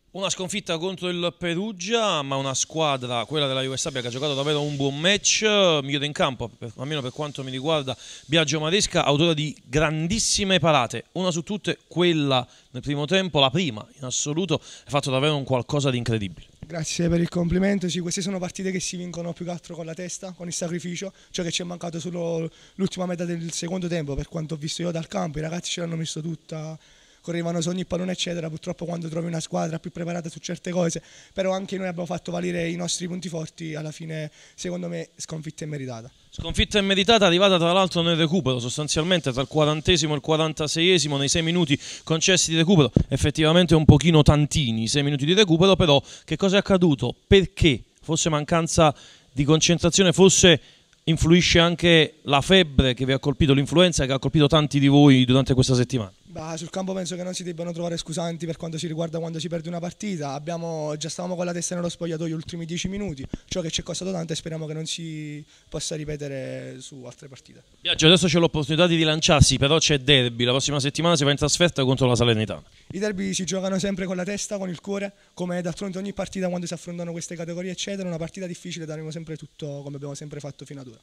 Una sconfitta contro il Perugia, ma una squadra, quella della Juve Stabia, che ha giocato davvero un buon match. Migliore in campo, almeno per quanto mi riguarda, Biagio Maresca, autore di grandissime parate. Una su tutte, quella nel primo tempo, la prima in assoluto, ha fatto davvero un qualcosa di incredibile. Grazie per il complimento. Sì, queste sono partite che si vincono più che altro con la testa, con il sacrificio, ciò che ci è mancato solo l'ultima metà del secondo tempo, per quanto ho visto io dal campo. I ragazzi ce l'hanno messo tutta, correvano su ogni pallone eccetera. Purtroppo quando trovi una squadra più preparata su certe cose, però anche noi abbiamo fatto valere i nostri punti forti, alla fine secondo me sconfitta immeritata. Sconfitta immeritata, arrivata tra l'altro nel recupero, sostanzialmente tra il 40esimo e il 46esimo, nei 6 minuti concessi di recupero, effettivamente un pochino tantini i 6 minuti di recupero, però che cosa è accaduto? Perché? Forse mancanza di concentrazione, forse influisce anche la febbre che vi ha colpito, l'influenza che ha colpito tanti di voi durante questa settimana? Sul campo penso che non si debbano trovare scusanti per quanto si riguarda quando si perde una partita. Già stavamo con la testa nello spogliatoio gli ultimi 10 minuti, ciò che ci è costato tanto, e speriamo che non si possa ripetere su altre partite. Biagio, adesso c'è l'opportunità di rilanciarsi, però c'è derby, la prossima settimana si va in trasferta contro la Salernitana. I derby si giocano sempre con la testa, con il cuore, come d'altronde ogni partita quando si affrontano queste categorie eccetera. Una partita difficile, daremo sempre tutto come abbiamo sempre fatto fino ad ora.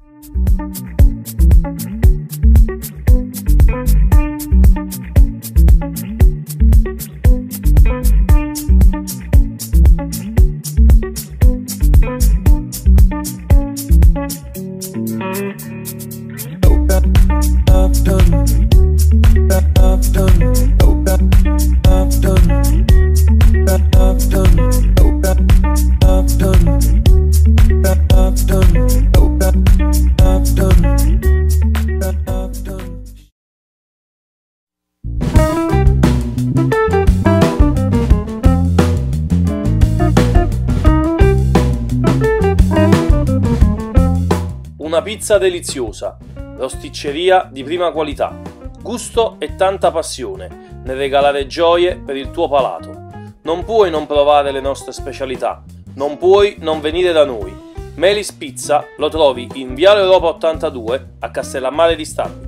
Una pizza deliziosa, rosticceria di prima qualità, gusto e tanta passione nel regalare gioie per il tuo palato. Non puoi non provare le nostre specialità, non puoi non venire da noi. Melis Pizza lo trovi in Viale Europa 82 a Castellammare di Stabia.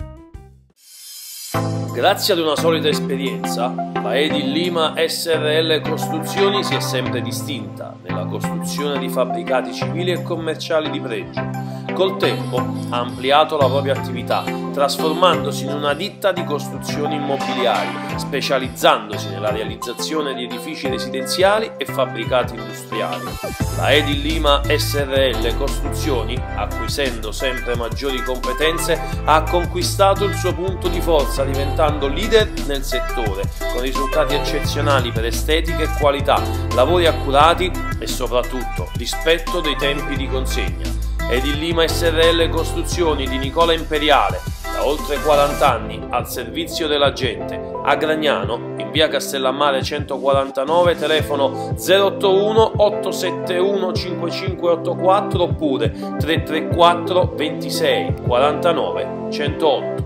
Grazie ad una solida esperienza, la Edil Lima SRL Costruzioni si è sempre distinta nella costruzione di fabbricati civili e commerciali di pregio. Col tempo ha ampliato la propria attività, trasformandosi in una ditta di costruzioni immobiliari, specializzandosi nella realizzazione di edifici residenziali e fabbricati industriali. La Edil Lima SRL Costruzioni, acquisendo sempre maggiori competenze, ha conquistato il suo punto di forza, diventando leader nel settore, con risultati eccezionali per estetica e qualità, lavori accurati e soprattutto rispetto dei tempi di consegna. Edil Lima SRL Costruzioni di Nicola Imperiale, da oltre 40 anni al servizio della gente, a Gragnano, in via Castellammare 149, telefono 081 871 5584 oppure 334 26 49 108.